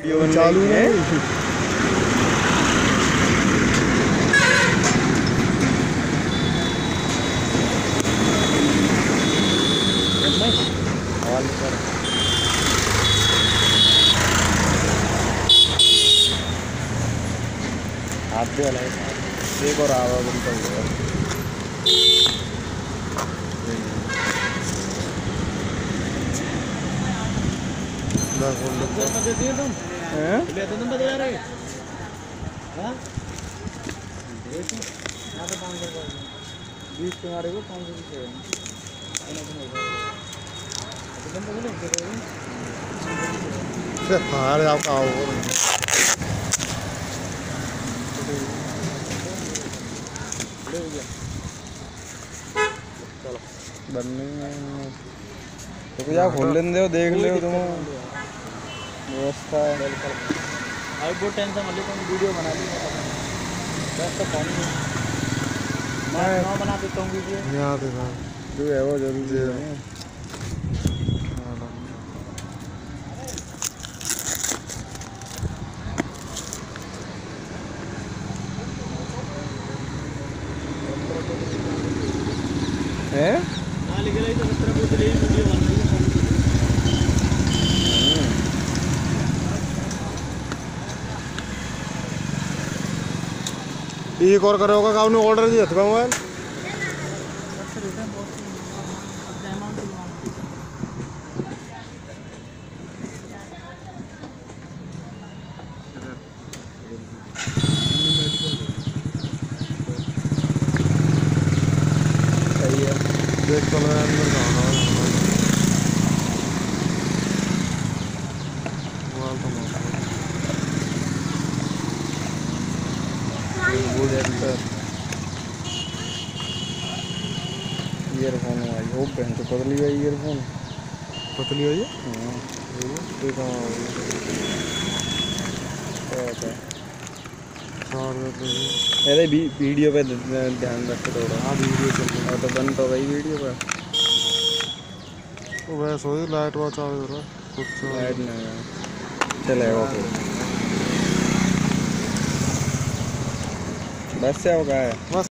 चालू है। हाथ भी अलग एक और आवाज उनका हुआ तुम बता रहे बीस तुम्हारे को 500 हार आपका आओ बनने तो क्या खोल लेंगे हो देख ले तुम व्यवस्था है। अब बहुत टेंशन वाली तुम वीडियो बना ली बस तो फोन मैं बना देता हूँ वीडियो यहाँ जो है वो जल्दी है। हैं? हाँ लिखे लाई तो 17 बोतल वीडियो बन रही है। एक और करोगा का आपने ऑर्डर दिया था मोबाइल देख तो लगा अंदर जाना ईयरफोन आई हो पहन तो पतली है ईयरफोन पतली है ये अरे वीडियो पे ध्यान रख थोड़ा। हाँ वीडियो चल रही है तो बंद तो गई वीडियो पर तो वैसे हो लाइट वाच आ रहा कुछ लाइट नहीं चलेगा फिर बस से होगा है।